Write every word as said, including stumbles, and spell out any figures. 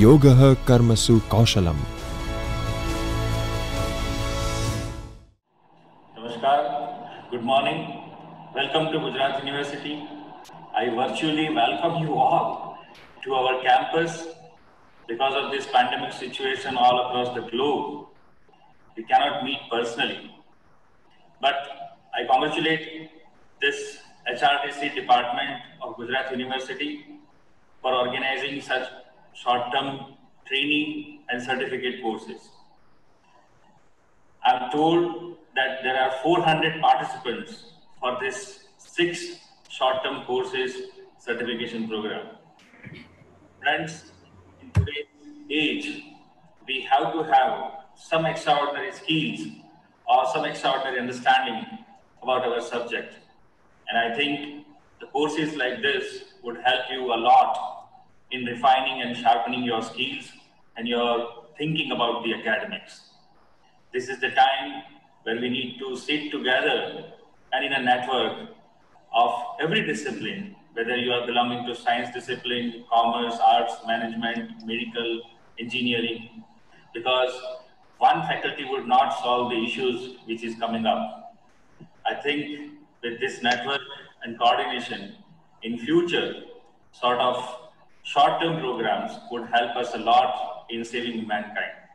योगः कर्मसु कौशलम्. Namaskar, good morning. Welcome to Gujarat University. I virtually welcome you all to our campus. Because of this pandemic situation all across the globe, we cannot meet personally. But I congratulate this H R T C department of Gujarat University for organizing such short-term training and certificate courses. I'm told that there are four hundred participants for this six short-term courses certification program. Friends, in today's age, we have to have some extraordinary skills or some extraordinary understanding about our subject. And I think the courses like this would help you a lot in refining and sharpening your skills and your thinking about the academics. This is the time where we need to sit together and in a network of every discipline, whether you are belonging to science discipline, commerce, arts, management, medical, engineering, because one faculty would not solve the issues which is coming up. I think with this network and coordination in future, sort of short-term programs would help us a lot in saving mankind.